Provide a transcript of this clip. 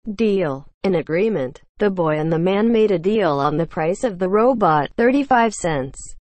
Deal. An agreement. The boy and the man made a deal on the price of the robot, 35 cents.